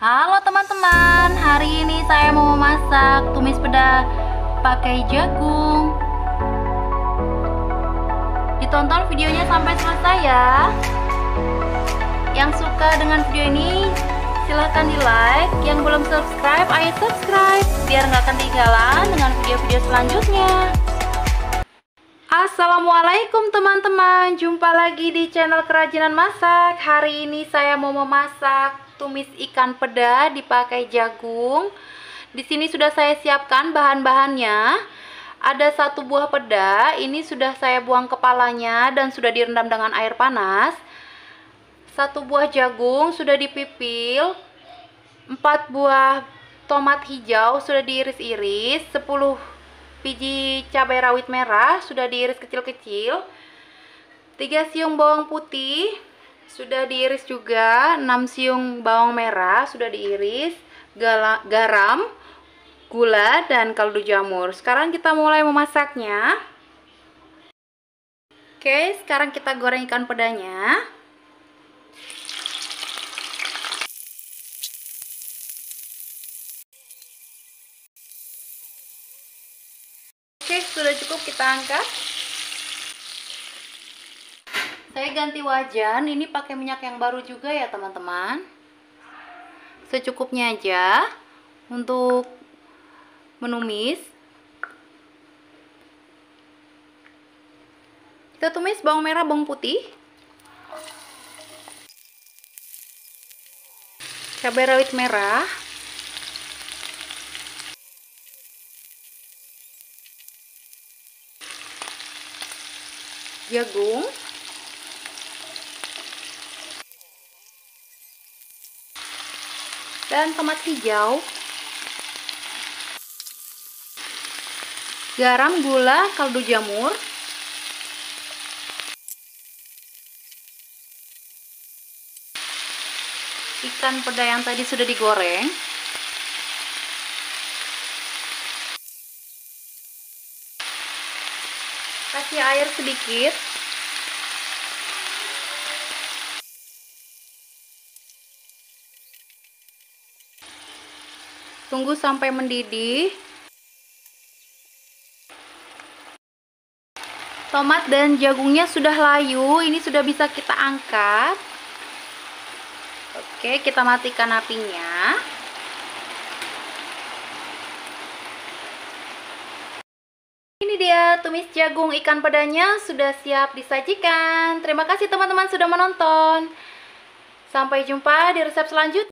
Halo teman-teman, hari ini saya mau memasak tumis peda pakai jagung. Ditonton videonya sampai selesai ya. Yang suka dengan video ini silahkan di like. Yang belum subscribe, ayo subscribe biar nggak ketinggalan dengan video-video selanjutnya. Assalamualaikum teman-teman, jumpa lagi di channel Kerajinan Masak. Hari ini saya mau memasak tumis ikan peda dipakai jagung. Di sini sudah saya siapkan bahan-bahannya. Ada satu buah peda, ini sudah saya buang kepalanya dan sudah direndam dengan air panas. Satu buah jagung sudah dipipil. 4 buah tomat hijau sudah diiris-iris. 10 biji cabai rawit merah sudah diiris kecil-kecil. 3 siung bawang putih sudah diiris juga. 6 siung bawang merah sudah diiris. Garam, gula, dan kaldu jamur. Sekarang kita mulai memasaknya. Oke, sekarang kita goreng ikan pedanya. Oke, sudah cukup, kita angkat. Saya ganti wajan, ini pakai minyak yang baru juga ya teman-teman. Secukupnya aja untuk menumis. Kita tumis bawang merah, bawang putih, cabai rawit merah, jagung, dan tomat hijau, garam, gula, kaldu jamur, ikan peda yang tadi sudah digoreng, kasih air sedikit. Tunggu sampai mendidih. Tomat dan jagungnya sudah layu, ini sudah bisa kita angkat. Oke, kita matikan apinya. Ini dia tumis jagung ikan pedanya sudah siap disajikan. Terima kasih teman-teman sudah menonton. Sampai jumpa di resep selanjutnya.